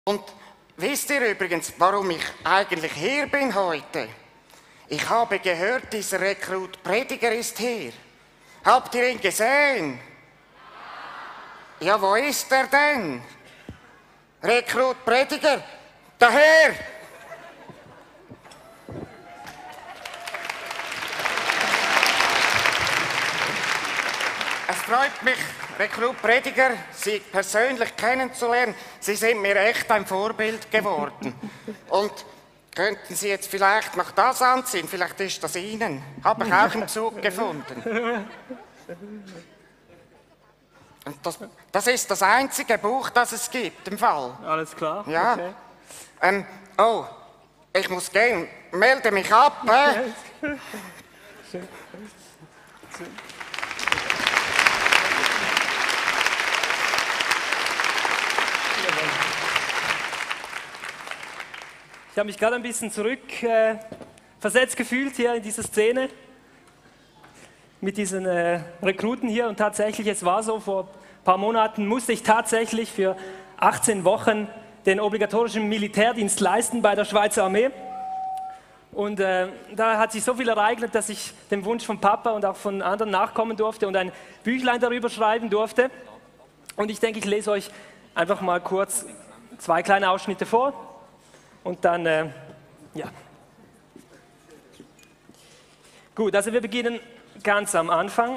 Und wisst ihr übrigens, warum ich eigentlich hier bin heute? Ich habe gehört, dieser Rekrut Prediger ist hier. Habt ihr ihn gesehen? Ja, wo ist er denn? Rekrut Prediger, daher! Es freut mich, Rekrut Prediger, Sie persönlich kennenzulernen. Sie sind mir echt ein Vorbild geworden. Und könnten Sie jetzt vielleicht noch das anziehen? Vielleicht ist das Ihnen. Habe ich auch im Zug gefunden. Und das ist das einzige Buch, das es gibt im Fall. Alles klar? Ja. Okay. Oh, ich muss gehen. Melde mich ab. Schön. Ich habe mich gerade ein bisschen versetzt gefühlt hier in dieser Szene mit diesen Rekruten hier, und tatsächlich, es war so, vor ein paar Monaten musste ich tatsächlich für 18 Wochen den obligatorischen Militärdienst leisten bei der Schweizer Armee. Und da hat sich so viel ereignet, dass ich dem Wunsch von Papa und auch von anderen nachkommen durfte und ein Büchlein darüber schreiben durfte. Und ich denke, ich lese euch einfach mal kurz 2 kleine Ausschnitte vor. Und dann, ja. Gut, also wir beginnen ganz am Anfang.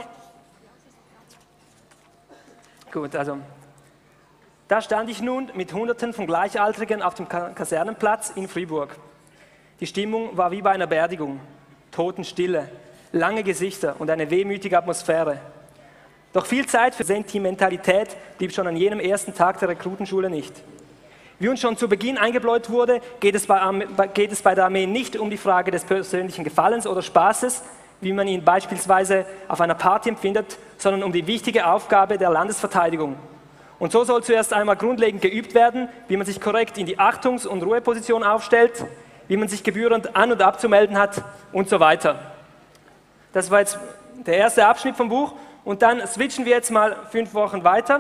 Gut, also, da stand ich nun mit Hunderten von Gleichaltrigen auf dem Kasernenplatz in Fribourg. Die Stimmung war wie bei einer Beerdigung. Totenstille, lange Gesichter und eine wehmütige Atmosphäre. Doch viel Zeit für Sentimentalität blieb schon an jenem ersten Tag der Rekrutenschule nicht. Wie uns schon zu Beginn eingebläut wurde, geht es bei der Armee nicht um die Frage des persönlichen Gefallens oder Spaßes, wie man ihn beispielsweise auf einer Party empfindet, sondern um die wichtige Aufgabe der Landesverteidigung. Und so soll zuerst einmal grundlegend geübt werden, wie man sich korrekt in die Achtungs- und Ruheposition aufstellt, wie man sich gebührend an- und abzumelden hat und so weiter. Das war jetzt der erste Abschnitt vom Buch, und dann switchen wir jetzt mal 5 Wochen weiter.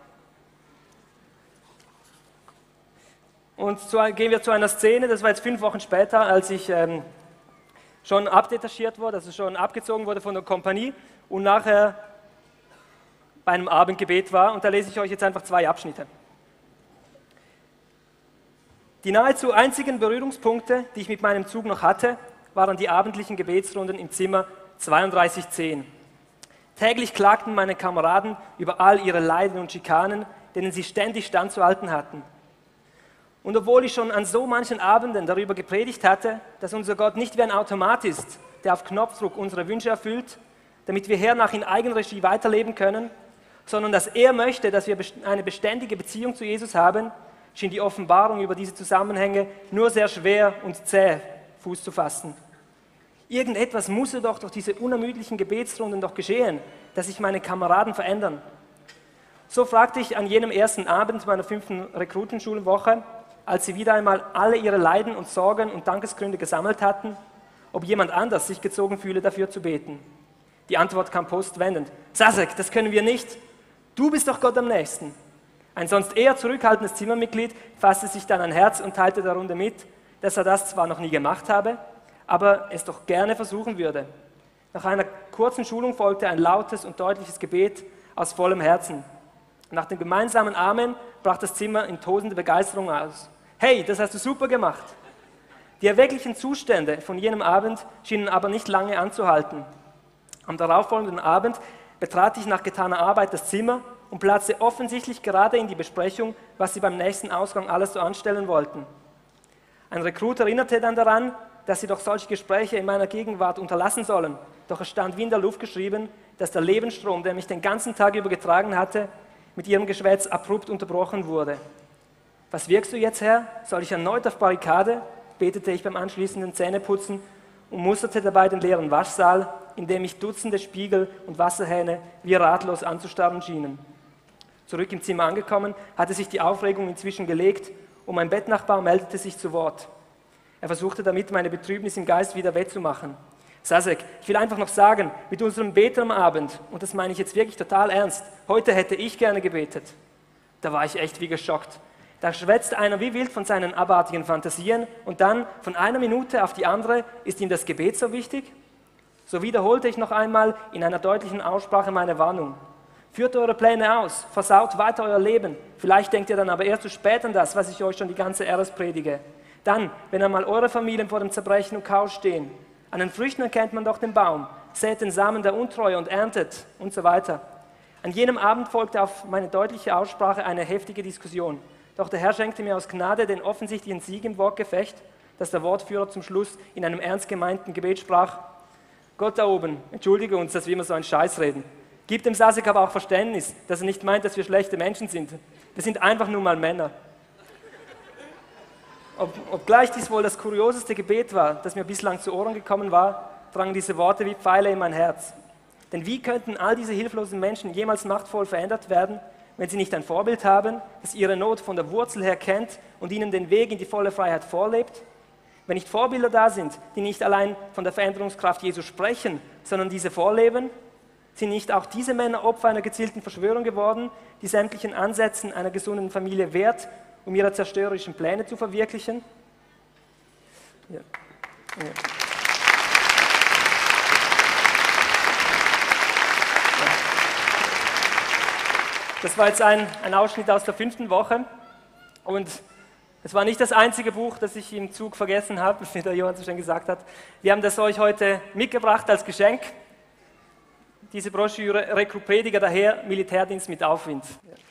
Und gehen wir zu einer Szene, das war jetzt 5 Wochen später, als ich schon abdetachiert wurde, also schon abgezogen wurde von der Kompanie und nachher bei einem Abendgebet war. Und da lese ich euch jetzt einfach 2 Abschnitte. Die nahezu einzigen Berührungspunkte, die ich mit meinem Zug noch hatte, waren die abendlichen Gebetsrunden im Zimmer 3210. Täglich klagten meine Kameraden über all ihre Leiden und Schikanen, denen sie ständig standzuhalten hatten. Und obwohl ich schon an so manchen Abenden darüber gepredigt hatte, dass unser Gott nicht wie ein Automat ist, der auf Knopfdruck unsere Wünsche erfüllt, damit wir hernach in Eigenregie weiterleben können, sondern dass er möchte, dass wir eine beständige Beziehung zu Jesus haben, schien die Offenbarung über diese Zusammenhänge nur sehr schwer und zäh Fuß zu fassen. Irgendetwas musste doch durch diese unermüdlichen Gebetsrunden doch geschehen, dass sich meine Kameraden verändern. So fragte ich an jenem ersten Abend meiner 5. Rekrutenschulwoche, als sie wieder einmal alle ihre Leiden und Sorgen und Dankesgründe gesammelt hatten, ob jemand anders sich gezogen fühle, dafür zu beten. Die Antwort kam postwendend: Sasek, das können wir nicht. Du bist doch Gott am nächsten. Ein sonst eher zurückhaltendes Zimmermitglied fasste sich dann ein Herz und teilte der Runde mit, dass er das zwar noch nie gemacht habe, aber es doch gerne versuchen würde. Nach einer kurzen Schulung folgte ein lautes und deutliches Gebet aus vollem Herzen. Nach dem gemeinsamen Amen brach das Zimmer in tosende Begeisterung aus. Hey, das hast du super gemacht! Die erwecklichen Zustände von jenem Abend schienen aber nicht lange anzuhalten. Am darauffolgenden Abend betrat ich nach getaner Arbeit das Zimmer und platzte offensichtlich gerade in die Besprechung, was sie beim nächsten Ausgang alles so anstellen wollten. Ein Rekrut erinnerte dann daran, dass sie doch solche Gespräche in meiner Gegenwart unterlassen sollen, doch es stand wie in der Luft geschrieben, dass der Lebensstrom, der mich den ganzen Tag über getragen hatte, mit ihrem Geschwätz abrupt unterbrochen wurde. Was wirkst du jetzt, Herr? Soll ich erneut auf Barrikade? Betete ich beim anschließenden Zähneputzen und musterte dabei den leeren Waschsaal, in dem mich Dutzende Spiegel und Wasserhähne wie ratlos anzustarren schienen. Zurück im Zimmer angekommen, hatte sich die Aufregung inzwischen gelegt und mein Bettnachbar meldete sich zu Wort. Er versuchte damit, meine Betrübnis im Geist wieder wettzumachen. Sasek, ich will einfach noch sagen, mit unserem Beten am Abend, und das meine ich jetzt wirklich total ernst, heute hätte ich gerne gebetet. Da war ich echt wie geschockt. Da schwätzt einer wie wild von seinen abartigen Fantasien und dann von einer Minute auf die andere ist ihm das Gebet so wichtig? So wiederholte ich noch einmal in einer deutlichen Aussprache meine Warnung. Führt eure Pläne aus, versaut weiter euer Leben. Vielleicht denkt ihr dann aber erst zu spät an das, was ich euch schon die ganze RS predige. Dann, wenn einmal eure Familien vor dem Zerbrechen und Chaos stehen. An den Früchten erkennt man doch den Baum. Sät den Samen der Untreue und erntet und so weiter. An jenem Abend folgte auf meine deutliche Aussprache eine heftige Diskussion. Doch der Herr schenkte mir aus Gnade den offensichtlichen Sieg im Wortgefecht, dass der Wortführer zum Schluss in einem ernst gemeinten Gebet sprach: Gott da oben, entschuldige uns, dass wir immer so einen Scheiß reden. Gib dem Sasek aber auch Verständnis, dass er nicht meint, dass wir schlechte Menschen sind. Wir sind einfach nur mal Männer. Obgleich dies wohl das kurioseste Gebet war, das mir bislang zu Ohren gekommen war, drangen diese Worte wie Pfeile in mein Herz. Denn wie könnten all diese hilflosen Menschen jemals machtvoll verändert werden, wenn sie nicht ein Vorbild haben, das ihre Not von der Wurzel her kennt und ihnen den Weg in die volle Freiheit vorlebt? Wenn nicht Vorbilder da sind, die nicht allein von der Veränderungskraft Jesu sprechen, sondern diese vorleben, sind nicht auch diese Männer Opfer einer gezielten Verschwörung geworden, die sämtlichen Ansätzen einer gesunden Familie wehrt, um ihre zerstörerischen Pläne zu verwirklichen? Ja. Ja. Das war jetzt ein Ausschnitt aus der 5. Woche und es war nicht das einzige Buch, das ich im Zug vergessen habe, wie der Johann so schön gesagt hat. Wir haben das euch heute mitgebracht als Geschenk. Diese Broschüre Rekrut Prediger, daher Militärdienst mit Aufwind. Ja.